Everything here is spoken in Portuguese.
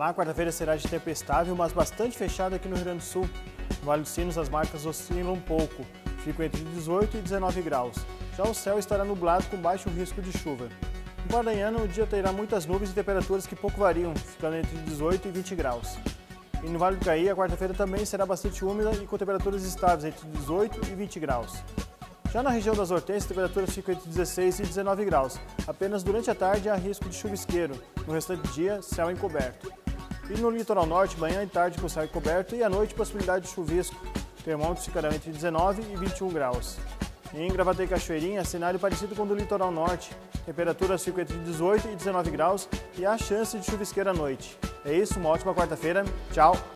Olá, quarta-feira será de tempo estável, mas bastante fechado aqui no Rio Grande do Sul. No Vale dos Sinos as marcas oscilam um pouco, ficam entre 18 e 19 graus. Já o céu estará nublado com baixo risco de chuva. No Paranhana o dia terá muitas nuvens e temperaturas que pouco variam, ficando entre 18 e 20 graus. E no Vale do Caí a quarta-feira também será bastante úmida e com temperaturas estáveis entre 18 e 20 graus. Já na região das Hortênsias, temperaturas ficam entre 16 e 19 graus. Apenas durante a tarde há risco de chuvisqueiro. No restante do dia, céu encoberto. E no litoral norte, manhã e tarde com céu encoberto e à noite possibilidade de chuvisco. Termômetros ficarão entre 19 e 21 graus. E em Gravataí e Cachoeirinha, cenário parecido com o do litoral norte. Temperaturas ficam entre 18 e 19 graus e há chance de chuvisqueiro à noite. É isso, uma ótima quarta-feira. Tchau!